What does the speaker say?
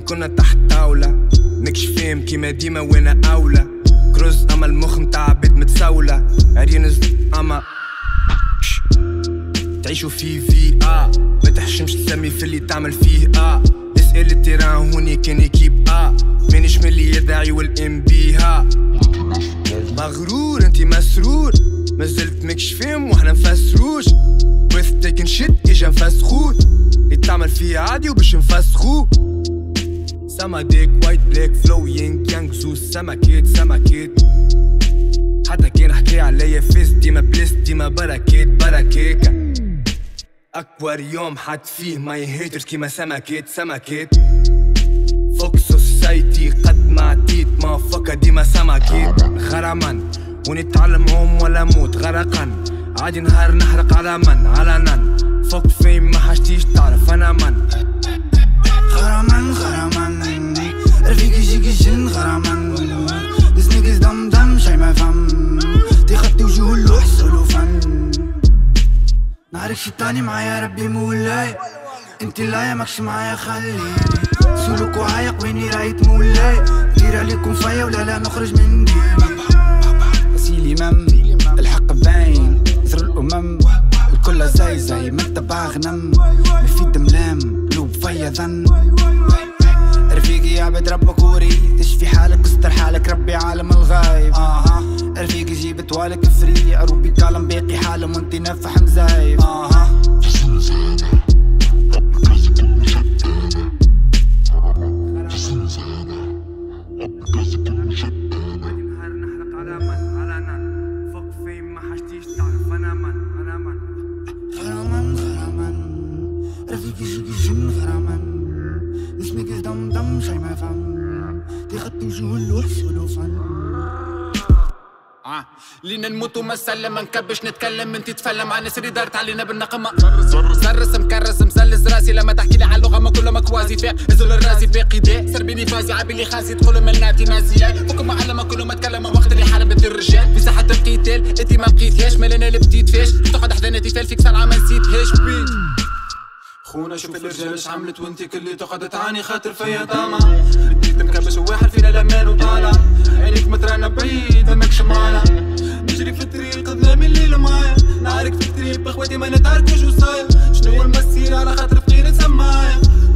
كنا تحت طاولة نكش فيهم كيما ديما وانا اولى كروز اما المخ متاع بيت متسولة عرينز اما تعيشو في ما تحشمش تسمي في اللي تعمل فيه اسأل التيران هوني كان ايكيب مانيش من اللي يدعي والام بيها مغرور انتي مسرور مازلت مكش فيهم وحنا مفسروش with taking shit اجا نفسخوه اللي تعمل فيه عادي وباش نفسخوه سما ديك وايت بلاك فلو ينك يانج زوز سمكيت حتى كان حكي عليا فيس ديما بليس ديما بركيكا اكبر يوم حد فيه ماي هيترز كيما سمكيت فوق سوسايتي قد ما عديت ما فكا ديما سمكيت غرمان ونتعلمهم ولا موت غرقا عادي نهار نحرق على من علنا فوق فين ما حاجتيش تعرف انا من غرمان رفيق يجيك جن غرمان نسنيكس دم شي ما فهم تيخطي وجوه اللوح سولو فن نهارك شيطاني معايا ربي مولاي انتي لايا ماكش معايا خليني سلوك وعايق ويني رايت مولاي دير عليكم فيا ولا لا نخرج من ديني غسيلي الحق باين زر الامم الكل زي ما تبع غنم مفيد ملام قلوب فيا ظن رفيقي عبد ربك وريد تشفي حالك استر حالك ربي عالم الغايب رفيقي جيب طوالك فري عروبي كالم باقي حالم وانتي نفح مزايب رفيقي جيكي جن غرامان نسميكس دم شي ما فهم تيخطي وجوه اللوح سولو فن لينا نموت وما نسلم ما نكبش نتكلم انتي تفلم عن سري دارت علينا بالنقمة زرس مكرس مسلس راسي لما تحكي لي على اللغة ما كلها مكوازي فيها نزل الراسي باقي دي سربيني فازي عابي لي خاسي تقول ملناتي ناسياي فوق معلمة كله ما تكلم وقت اللي حاربت الرجال في ساحة القتال انتي ما بقيتهاش مال انا اللي بديت فيش تقعد حدانتي فيك سرعة ما نسيتهاش بيت خونا شوف الرجال اش عملت وانتي كلي تقعد تعاني خاطر فيا طامع بديت مكبش وواحد فينا الامان وطالع عينيك مترانا بعيد ماكش معانا نجري في الطريق ظلام الليل معايا نعارك في الطريق بخواتي ما نتعاركوش وصايا شنو المسير على خاطر فقير سمايا